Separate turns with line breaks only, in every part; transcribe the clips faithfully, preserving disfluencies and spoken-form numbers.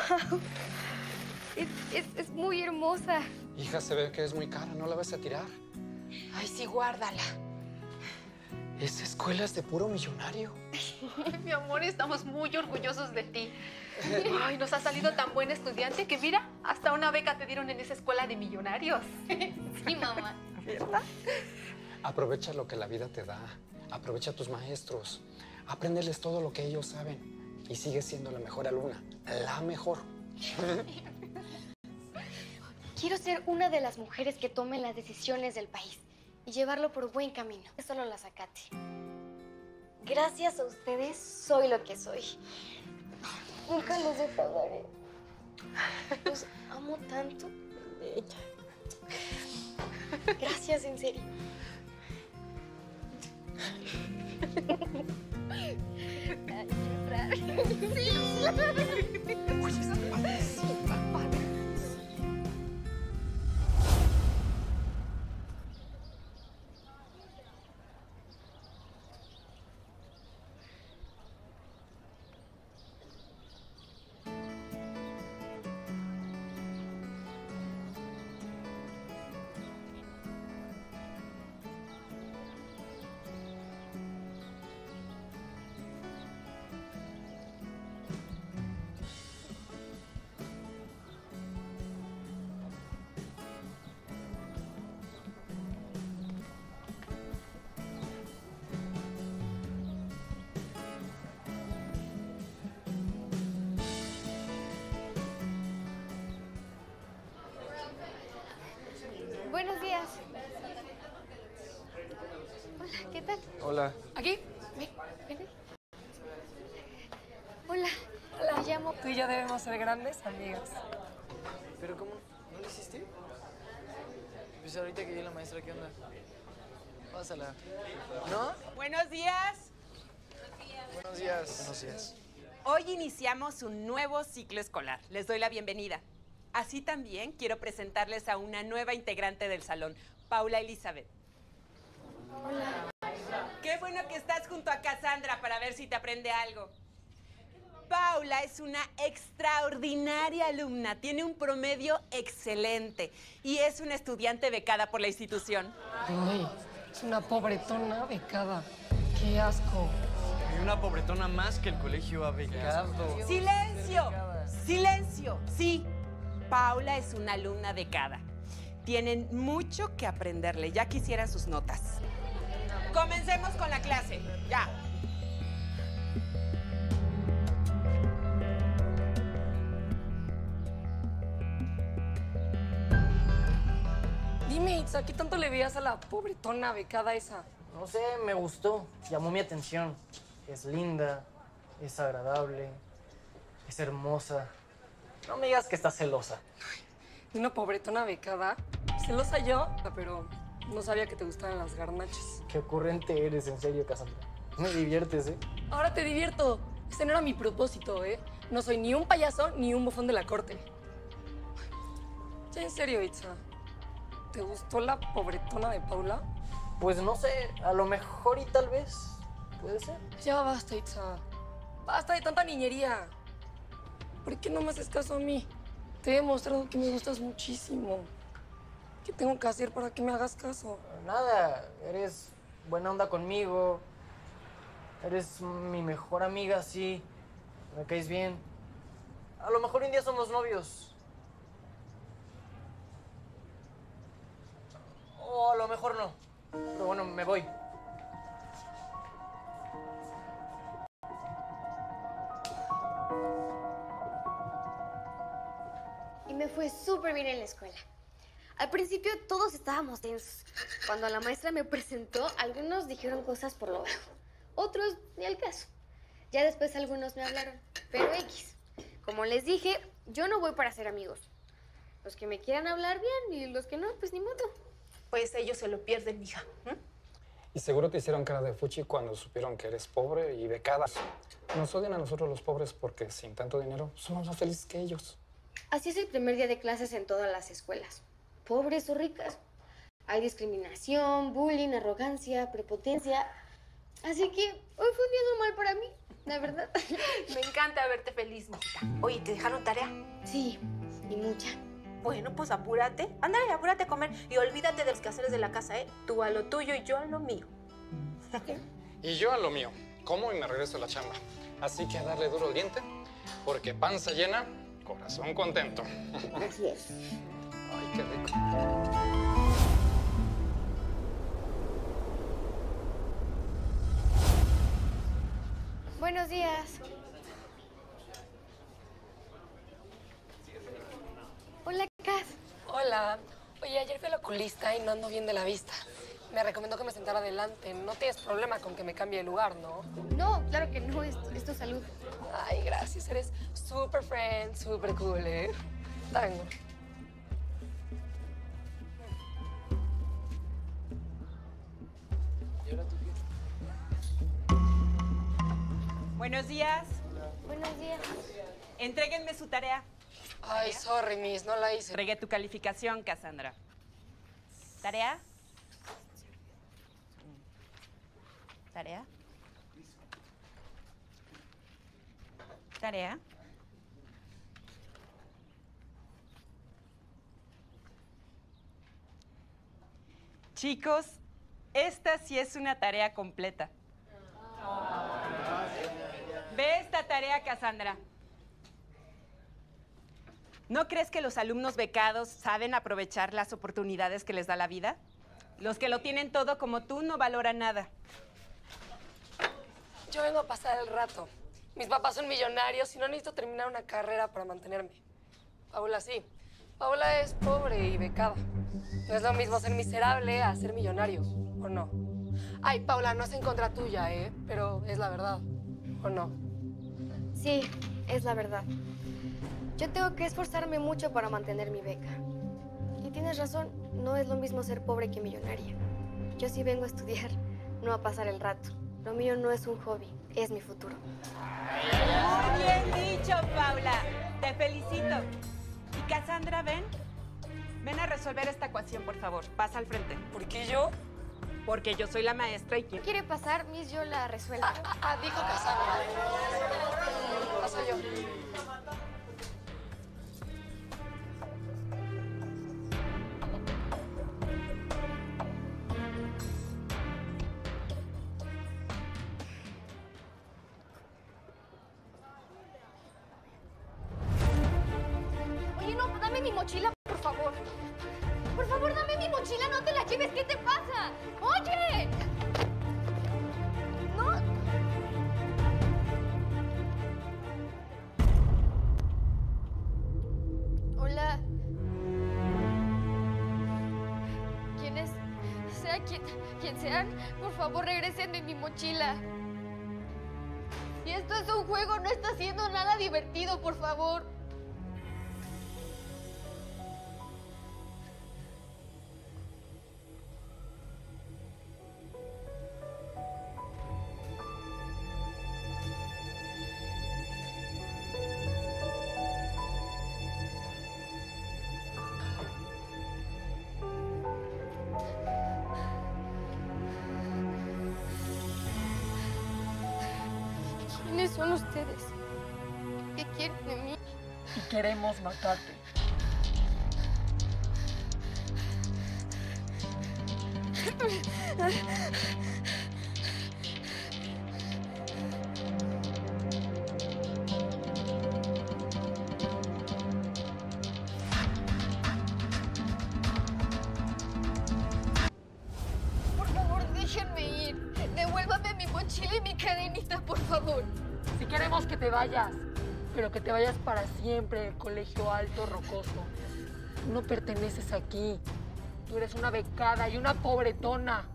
Wow. Es, es, es muy hermosa.
Hija, se ve que es muy cara, no la vas a tirar.
Ay, sí, guárdala.
Esa escuela es de puro millonario.
Mi amor, estamos muy orgullosos de ti. Ay, nos ha salido tan buen estudiante que mira, hasta una beca te dieron en esa escuela de millonarios.
Sí, mamá.
¿Verdad?
Aprovecha lo que la vida te da. Aprovecha a tus maestros. Apréndeles todo lo que ellos saben. Y sigue siendo la mejor alumna. La mejor.
Quiero ser una de las mujeres que tomen las decisiones del país y llevarlo por buen camino. Es solo la Zacate. Gracias a ustedes soy lo que soy. Nunca los defraudaré. Los amo tanto. Gracias, en serio.
Oye, esa padrecita, padre.
Buenos días. Hola, ¿qué tal?
Hola.
¿Aquí? Ven, ven. Hola. Hola. Me llamo...
Tú y yo debemos ser grandes amigas.
¿Pero cómo? ¿No lo hiciste? Pues ahorita que llegue la maestra, ¿qué onda? Pásala. ¿No?
Buenos días.
Buenos días. Buenos días.
Hoy iniciamos un nuevo ciclo escolar. Les doy la bienvenida. Así también quiero presentarles a una nueva integrante del salón, Paula Elizabeth.
Hola.
Qué bueno que estás junto a Cassandra para ver si te aprende algo. Paula es una extraordinaria alumna, tiene un promedio excelente y es una estudiante becada por la institución.
Ay, es una pobretona becada. Qué asco.
Y una pobretona más que el colegio ha becado.
¡Silencio! ¡Silencio! Sí, Paula es una alumna becada. Tienen mucho que aprenderle, ya quisieran sus notas. Comencemos con la clase, ya.
Dime, Itza, ¿qué tanto le veías a la pobretona becada esa?
No sé, me gustó, llamó mi atención. Es linda, es agradable, es hermosa. No me digas que estás celosa.
¿Una pobretona becada? Celosa yo, pero no sabía que te gustaban las garnachas.
Qué ocurrente eres, en serio, Cassandra. Me diviertes, ¿eh?
Ahora te divierto. Ese no era mi propósito, ¿eh? No soy ni un payaso ni un bufón de la corte. Ya en serio, Itza. ¿Te gustó la pobretona de Paula?
Pues no sé, a lo mejor y tal vez. ¿Puede ser?
Ya basta, Itza. Basta de tanta niñería. ¿Por qué no me haces caso a mí? Te he demostrado que me gustas muchísimo. ¿Qué tengo que hacer para que me hagas caso?
Nada, eres buena onda conmigo. Eres mi mejor amiga, sí. Me caes bien. A lo mejor un día somos novios. O a lo mejor no. Pero bueno, me voy.
Y me fue súper bien en la escuela. Al principio todos estábamos tensos. Cuando la maestra me presentó, algunos dijeron cosas por lo bajo. Otros ni al caso. Ya después algunos me hablaron. Pero X. Como les dije, yo no voy para ser amigos. Los que me quieran hablar bien y los que no, pues ni modo.
Pues ellos se lo pierden, mija. ¿Mm?
Y seguro te hicieron cara de fuchi cuando supieron que eres pobre y becada. Nos odian a nosotros los pobres porque sin tanto dinero somos más felices que ellos.
Así es el primer día de clases en todas las escuelas. Pobres o ricas. Hay discriminación, bullying, arrogancia, prepotencia. Así que hoy fue un día normal para mí. La verdad.
Me encanta verte feliz, mijita. Oye, ¿te dejaron tarea?
Sí, y mucha.
Bueno, pues apúrate. Ándale, apúrate a comer y olvídate de los quehaceres de la casa, ¿eh? Tú a lo tuyo y yo a lo mío.
Y yo a lo mío. Como y me regreso a la chamba. Así que a darle duro al diente, porque panza llena, corazón contento.
Así es.
Ay, qué rico.
Buenos días. Hola, Cas.
Hola. Oye, ayer fui al oculista y no ando bien de la vista. Me recomendó que me sentara adelante. No tienes problema con que me cambie de lugar, ¿no?
No, claro que no, es, es tu salud.
Ay, gracias. Eres súper friend, súper cool, ¿eh? Vengo.
¿Y ahora tú qué?
Buenos días.
Buenos días.
Entréguenme su tarea.
Ay, sorry, miss. No la hice.
Entregué tu calificación, Cassandra. ¿Tarea? ¿Tarea? ¿Tarea? Chicos, esta sí es una tarea completa. Ve esta tarea, Cassandra. ¿No crees que los alumnos becados saben aprovechar las oportunidades que les da la vida? Los que lo tienen todo como tú no valoran nada.
Yo vengo a pasar el rato. Mis papás son millonarios y no necesito terminar una carrera para mantenerme. Paula sí. Paula es pobre y becada. No es lo mismo ser miserable a ser millonario, ¿o no? Ay, Paula, no es en contra tuya, ¿eh? Pero es la verdad, ¿o no?
Sí, es la verdad. Yo tengo que esforzarme mucho para mantener mi beca. Y tienes razón, no es lo mismo ser pobre que millonaria. Yo sí vengo a estudiar, no a pasar el rato. Lo mío no es un hobby, es mi futuro.
Muy bien dicho, Paula. Te felicito. Y Cassandra, ven. Ven a resolver esta ecuación, por favor. Pasa al frente.
¿Por qué yo?
Porque yo soy la maestra y quiero...
¿Quiere pasar? Miss, yo la resuelvo.
Ah, ah, ah, dijo Cassandra. Paso yo.
Oye, no, dame mi mochila, por favor. Por favor, dame mi mochila, no te la lleves. ¿Qué te pasa? ¡Oye! No. Hola. ¿Quién es? Sea quien, quien sean, por favor, regrésenme mi mochila. Si esto es un juego, no está siendo nada divertido, por favor. ¿Quiénes son ustedes? ¿Qué quieren de mí?
Y queremos matarte.
Por favor, déjenme ir. Devuélvame mi mochila y mi cadenita, por favor.
Si queremos que te vayas, pero que te vayas para siempre del colegio alto rocoso. Tú no perteneces aquí. Tú eres una becada y una pobretona.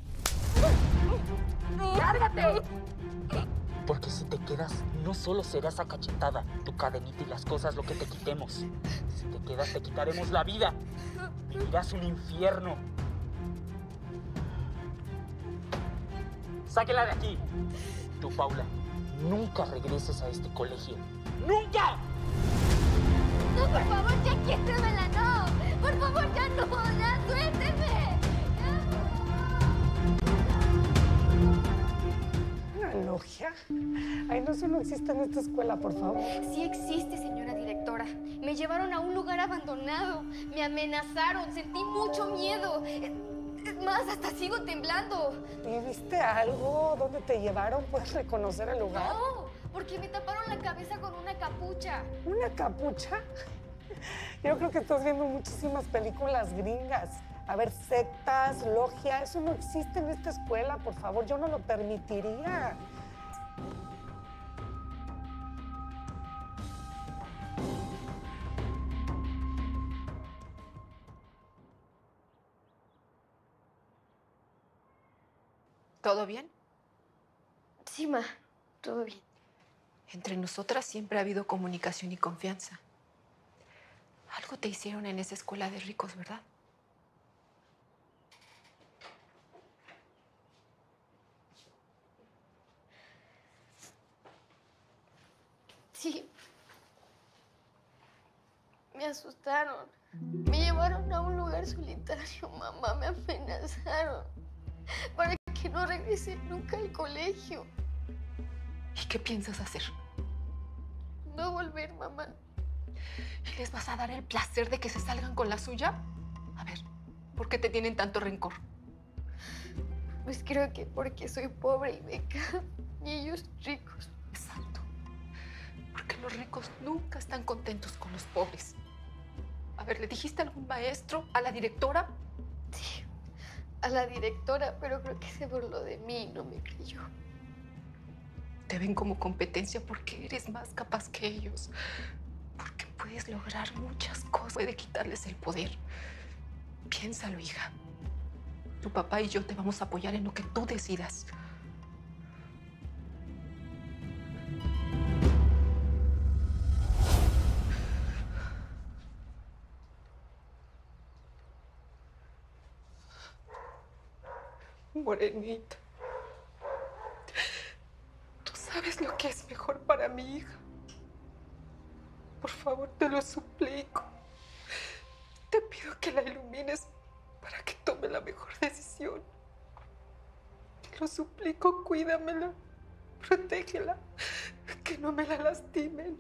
¡Lárgate!
Porque si te quedas, no solo serás acachetada, tu cadenita y las cosas lo que te quitemos. Si te quedas, te quitaremos la vida. Vivirás un infierno. Sáquela de aquí. Tú, Paula, nunca regreses a este colegio. ¡Nunca!
No, por favor, ya quítemela, no. Por favor, ya no, ya suélteme.
logia? Ay, no, eso no existe en esta escuela, por favor.
Sí existe, señora directora. Me llevaron a un lugar abandonado. Me amenazaron. Sentí mucho miedo. Es es más, hasta sigo temblando.
¿Y viste algo? ¿Dónde te llevaron? ¿Puedes reconocer el lugar?
No, porque me taparon la cabeza con una capucha.
¿Una capucha? Yo creo que estás viendo muchísimas películas gringas. A ver, sectas, logia, eso no existe en esta escuela, por favor, yo no lo permitiría.
¿Todo bien?
Sí, ma, todo bien.
Entre nosotras siempre ha habido comunicación y confianza. Algo te hicieron en esa escuela de ricos, ¿verdad?
Sí. Me asustaron. Me llevaron a un lugar solitario, mamá. Me amenazaron para que no regrese nunca al colegio.
¿Y qué piensas hacer?
No volver, mamá.
¿Y les vas a dar el placer de que se salgan con la suya? A ver, ¿por qué te tienen tanto rencor?
Pues creo que porque soy pobre y becada y ellos ricos.
Exacto. Porque los ricos nunca están contentos con los pobres. A ver, ¿le dijiste a algún maestro, a la directora?
Sí, a la directora, pero creo que se burló de mí y no me creyó.
Te ven como competencia porque eres más capaz que ellos. Porque puedes lograr muchas cosas. Puede quitarles el poder. Piénsalo, hija. Tu papá y yo te vamos a apoyar en lo que tú decidas. Morenita. Tú sabes lo que es mejor para mi hija. Por favor, te lo suplico. Te pido que la ilumines para que tome la mejor decisión. Te lo suplico, cuídamela, protégela, que no me la lastimen.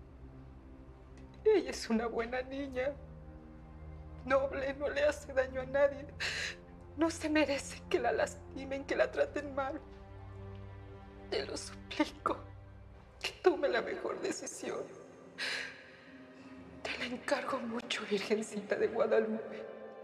Ella es una buena niña, noble, no le hace daño a nadie. No se merece que la lastimen, que la traten mal. Te lo suplico, que tome la mejor decisión. Te la encargo mucho, Virgencita de Guadalupe.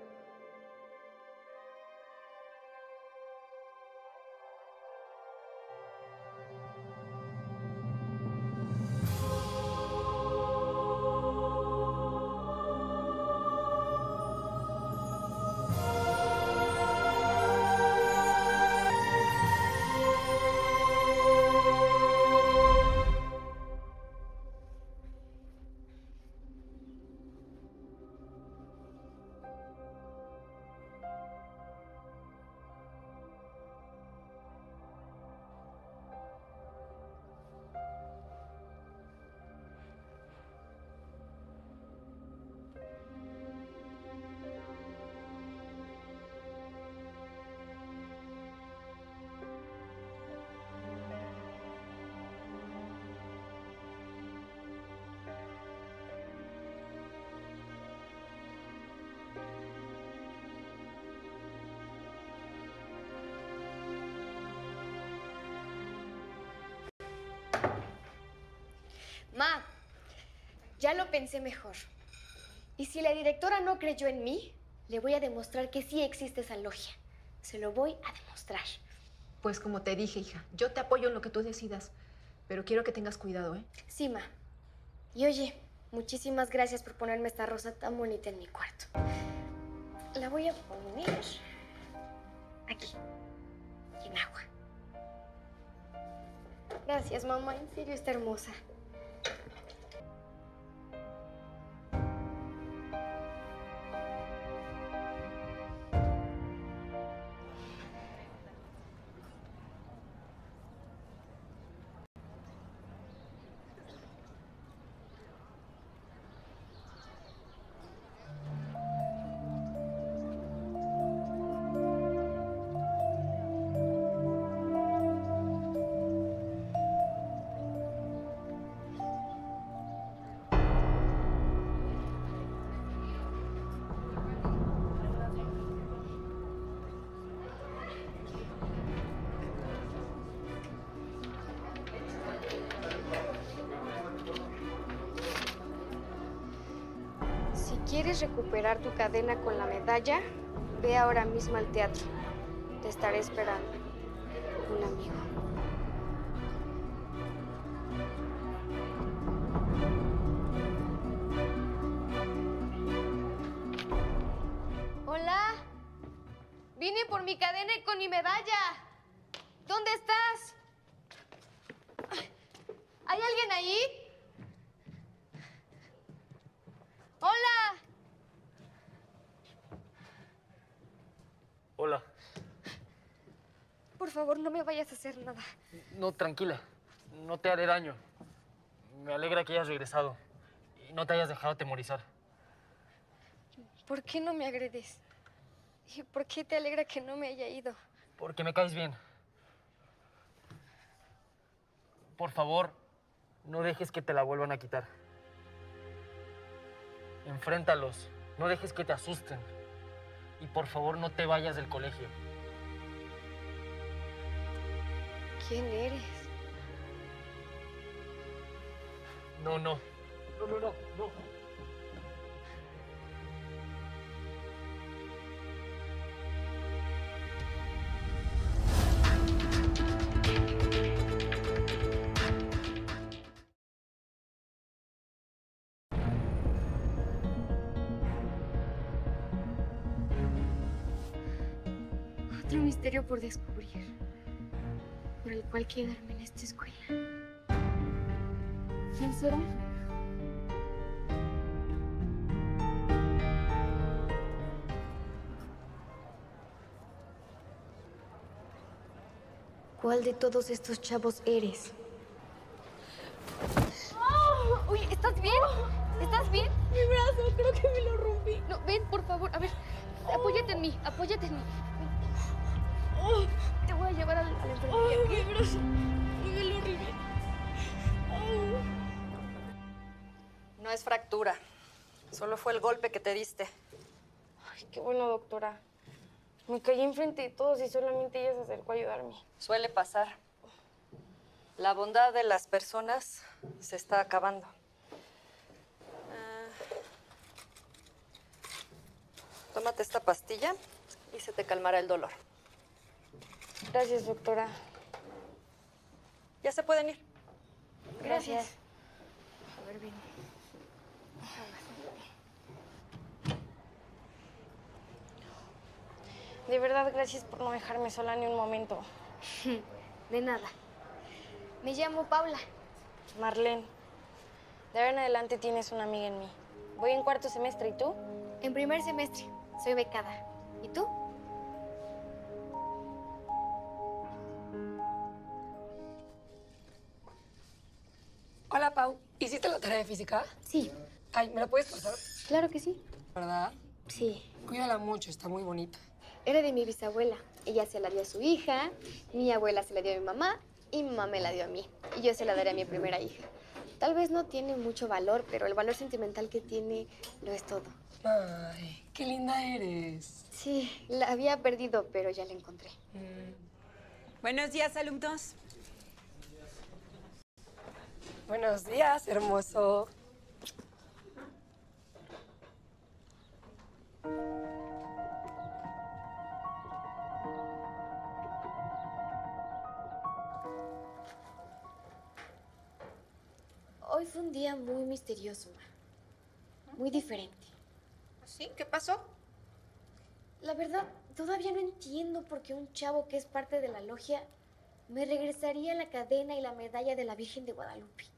Ma, ya lo pensé mejor. Y si la directora no creyó en mí, le voy a demostrar que sí existe esa logia. Se lo voy a demostrar.
Pues como te dije, hija, yo te apoyo en lo que tú decidas, pero quiero que tengas cuidado, ¿eh?
Sí, ma. Y oye, muchísimas gracias por ponerme esta rosa tan bonita en mi cuarto. La voy a poner aquí, en agua. Gracias, mamá. En serio, está hermosa. quieres recuperar tu cadena con la medalla, ve ahora mismo al teatro. Te estaré esperando. Un amigo. Hola. Vine por mi cadena y con mi medalla. ¿Dónde estás? ¿Hay alguien ahí? ¡Hola!
Hola.
Por favor, no me vayas a hacer nada.
No, tranquila. No te haré daño. Me alegra que hayas regresado y no te hayas dejado atemorizar.
¿Por qué no me agredes? ¿Y por qué te alegra que no me haya ido?
Porque me caes bien. Por favor, no dejes que te la vuelvan a quitar. Enfréntalos. No dejes que te asusten. Y por favor, no te vayas del colegio.
¿Quién eres?
No, no. No, no, no, no.
Otro misterio por descubrir, por el cual quedarme en esta escuela. ¿Quién será? ¿Cuál de todos estos chavos eres? ¡Oh! Uy, ¿estás bien? ¿Estás bien?
Mi brazo, creo que me lo rompí.
No, ven, por favor, a ver, apóyate en mí, apóyate en mí.
Oh,
Te voy a llevar a la, a la enfermería.
oh, mi brazo, me duele horrible. Oh.
No es fractura. Solo fue el golpe que te diste.
Ay, qué bueno, doctora. Me caí enfrente de todos y solamente ella se acercó a ayudarme.
Suele pasar. La bondad de las personas se está acabando. Ah, tómate esta pastilla y se te calmará el dolor.
Gracias, doctora.
Ya se pueden ir.
Gracias.
A ver, ven.
De verdad, gracias por no dejarme sola ni un momento.
De nada. Me llamo Paula.
Marlene, de ahora en adelante tienes una amiga en mí. Voy en cuarto semestre, ¿y tú?
En primer semestre. Soy becada. ¿Y tú?
Hola, Pau. ¿Hiciste la tarea de física?
Sí.
Ay, ¿me la puedes pasar?
Claro que sí.
¿Verdad?
Sí.
Cuídala mucho, está muy bonita.
Era de mi bisabuela. Ella se la dio a su hija, mi abuela se la dio a mi mamá y mi mamá me la dio a mí. Y yo se la daré a mi primera hija. Tal vez no tiene mucho valor, pero el valor sentimental que tiene lo es todo.
Ay, qué linda eres.
Sí, la había perdido, pero ya la encontré.
Mm. Buenos días, alumnos.
Buenos días, hermoso.
Hoy fue un día muy misterioso, Ma. Muy diferente.
¿Sí? ¿Qué pasó?
La verdad, todavía no entiendo por qué un chavo que es parte de la logia me regresaría la cadena y la medalla de la Virgen de Guadalupe.